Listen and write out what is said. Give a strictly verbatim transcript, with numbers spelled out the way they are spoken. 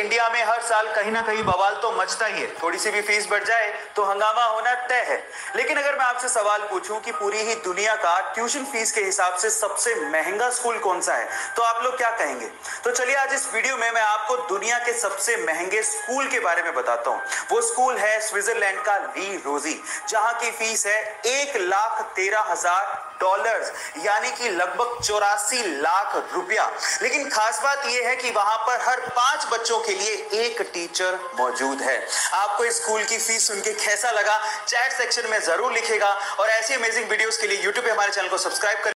India में हर साल कहीं ना कहीं बवाल तो मचता ही है। थोड़ी सी भी फीस बढ़ जाए तो हंगामा होना तय है। लेकिन अगर मैं आपसे सवाल पूछूं कि पूरी ही दुनिया का ट्यूशन फीस के हिसाब से सबसे महंगा स्कूल कौन सा है, तो आप लोग क्या कहेंगे? तो चलिए आज इस वीडियो में मैं आपको दुनिया के सबसे महंगे स्कूल के बारे में बताता हूं। वो स्कूल है स्विट्जरलैंड का ली रोजी, जहां की फीस है एक लाख तेरह हजार डॉलर्स, यानी कि लगभग चौरासी लाख रुपया। लेकिन खास बात यह है कि वहां पर हर पांच बच्चों के लिए एक टीचर मौजूद है। आपको इस स्कूल की फीस सुन के कैसा लगा, चैट सेक्शन में जरूर लिखेगा। और ऐसी अमेजिंग वीडियोस के लिए यूट्यूब पे हमारे चैनल को सब्सक्राइब कर